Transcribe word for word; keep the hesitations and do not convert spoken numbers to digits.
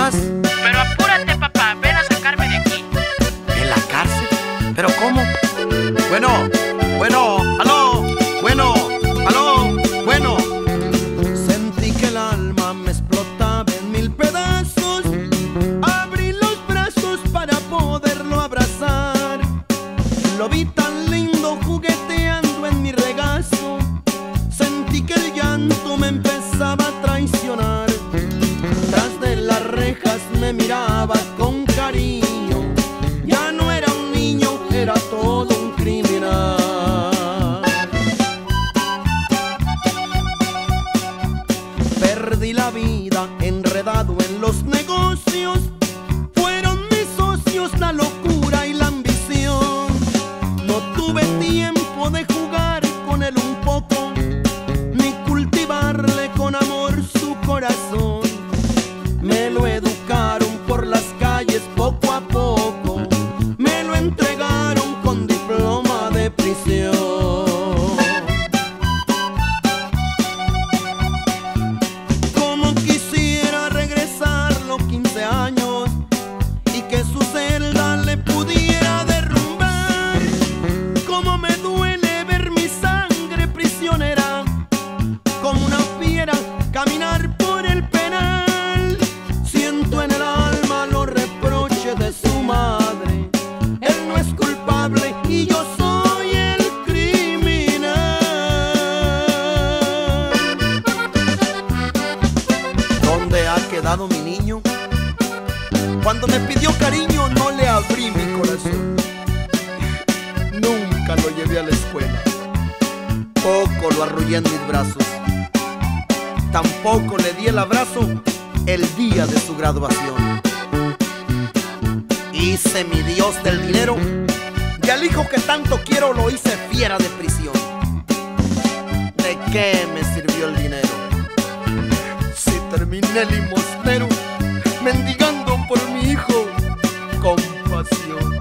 más. Pero apúrate, papá, ven a sacarme de aquí. ¿En la cárcel? ¿Pero cómo? Bueno, bueno, aló, bueno, aló, bueno. Sentí que el alma me explotaba en mil pedazos. Abrí los brazos para poderlo abrazar. Lo vi tan lindo jugueteando en mi regazo. Sentí que el llanto me empezaba a traicionar. Tras de las rejas me miraba con cariño. Ya no era un niño, era todo un criminal. Perdí la vida enredado en los negocios. Fueron mis socios la locura y la ambición. No tuve tiempo de jugar con él un poco, ni cultivarle con amor su corazón. Me lo educaron por las calles poco a poco. Me lo entregaron con diploma de prisión. Como quisiera regresar los quince años y que su celda le pudiera derrumbar. Como me duele ver mi sangre prisionera, como una fiera caminar por el penal. Siento en el alma los reproches de su madre. Él no es culpable y yo soy el criminal. ¿Dónde ha quedado mi niño? Cuando me pidió cariño no le abrí mi corazón. Nunca lo llevé a la escuela. Poco lo arrullé en mis brazos. Tampoco le di el abrazo el día de su graduación. Hice mi Dios del dinero y al hijo que tanto quiero lo hice fiera de prisión. ¿De qué me sirvió el dinero si terminé limosnero mendigando por mi hijo con pasión?